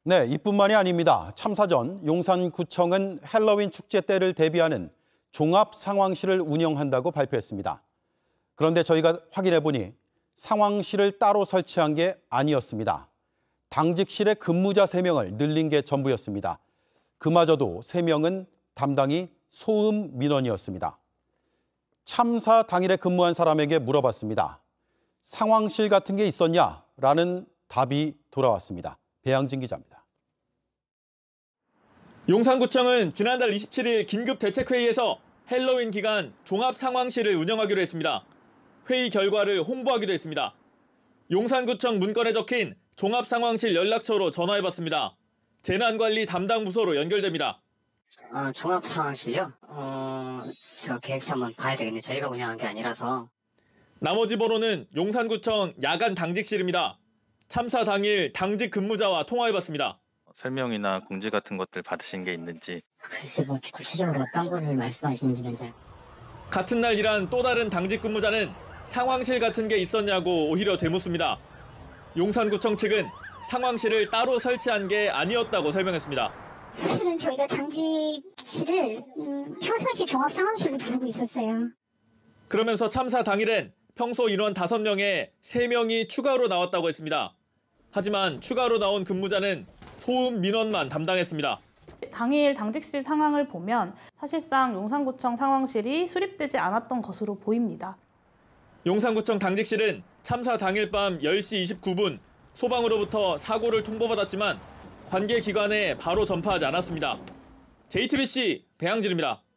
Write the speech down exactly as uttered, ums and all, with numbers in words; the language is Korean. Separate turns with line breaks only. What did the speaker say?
네, 이뿐만이 아닙니다. 참사 전 용산구청은 헬로윈 축제 때를 대비하는 종합 상황실을 운영한다고 발표했습니다. 그런데 저희가 확인해 보니 상황실을 따로 설치한 게 아니었습니다. 당직실의 근무자 세 명을 늘린 게 전부였습니다. 그마저도 세 명은 담당이 소음 민원이었습니다. 참사 당일에 근무한 사람에게 물어봤습니다. 상황실 같은 게 있었냐라는 답이 돌아왔습니다. 배양진 기자입니다.
용산구청은 지난달 이십칠 일 긴급 대책회의에서 헬로윈 기간 종합 상황실을 운영하기로 했습니다. 회의 결과를 홍보하기도 했습니다. 용산구청 문건에 적힌 종합 상황실 연락처로 전화해봤습니다. 재난관리 담당 부서로 연결됩니다.
어, 종합 상황실요? 어, 저 계획서 한번 봐야 되겠네요. 저희가 운영한 게 아니라서.
나머지 번호는 용산구청 야간 당직실입니다. 참사 당일 당직 근무자와 통화해봤습니다.
설명이나 공지 같은 것들 받으신 게 있는지.
글쎄 뭐 구체적으로 어떤 거를 말씀하시는지는 잘.
같은 날 일한 또 다른 당직 근무자는 상황실 같은 게 있었냐고 오히려 되묻습니다. 용산구청 측은 상황실을 따로 설치한 게 아니었다고 설명했습니다.
사실은 저희가 당직실을 음, 평상시 종합 상황실로 부르고 있었어요.
그러면서 참사 당일엔 평소 인원 다섯 명에 세 명이 추가로 나왔다고 했습니다. 하지만 추가로 나온 근무자는 소음 민원만 담당했습니다.
당일 당직실 상황을 보면 사실상 용산구청 상황실이 수립되지 않았던 것으로 보입니다.
용산구청 당직실은 참사 당일 밤 열 시 이십구 분 소방으로부터 사고를 통보받았지만 관계 기관에 바로 전파하지 않았습니다. 제이티비씨 배양진입니다.